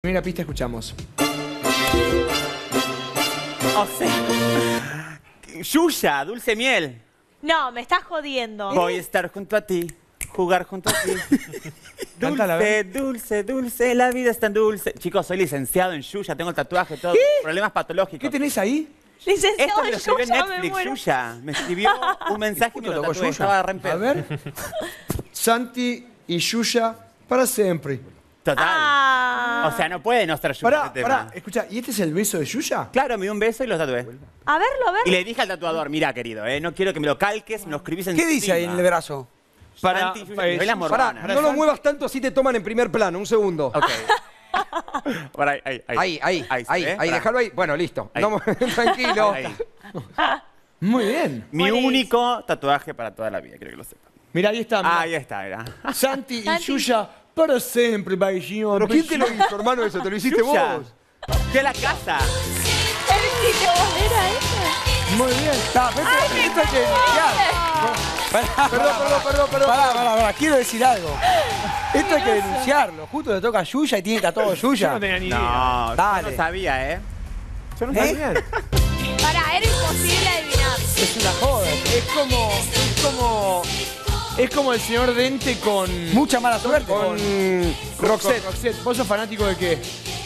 Primera pista, escuchamos. O sea, Yuya, dulce miel. No, me estás jodiendo. Voy a estar junto a ti, jugar junto a ti. Cántala, a Dulce, ver. dulce, dulce, la vida es tan dulce. Chicos, soy licenciado en Yuya, tengo el tatuaje, todo. Problemas patológicos. ¿Qué tenés ahí? Esto Licenciado me en lo escribió en Yuya, me Netflix, muero. Yuya. Me escribió un mensaje y me lo Justo tocó tatué. Yuya. Estaba re en A pedo. ver. Santi y Yuya para siempre. Total. Ah. O sea, no puede no ser Yuya Pará, este tema. pará, escucha, ¿y este es el beso de Yuya? Claro, me dio un beso y lo tatué. A verlo, a ver. Y le dije al tatuador, mira, querido, no quiero que me lo calques, me lo escribís ¿Qué dice ahí en el brazo? Para- Santi, Yuya, para- me doy la Pará, morgana. no lo muevas tanto así te toman en primer plano. Un segundo. Ok. Por ahí, Ahí, déjalo ahí. Bueno, listo. Ahí. No, tranquilo. Ahí. Muy bien. Mi Buenísimo. único tatuaje para toda la vida, quiero que lo sepan. Mirá, ahí está. mirá. Ahí está, era. Santi y Santi. Yuya para siempre, bailando. ¿Pero quién te lo hizo, hermano, eso? ¿Te lo hiciste Yuya. vos? Fui a la casa. ¿Era ese? Muy bien. Está, esto hay que denunciar. Perdón. Pará, quiero decir algo. Esto hay que denunciarlo. Justo le toca a Yuya y tiene tatuado Yo Yuya. no tenía ni idea. No, yo Dale. no sabía, ¿eh? Yo no ¿Eh? sabía. Pará, era imposible adivinar. Es una joda. Es como el señor Dente con... Mucha mala suerte. Con Roxette. Vos sos fanático de qué?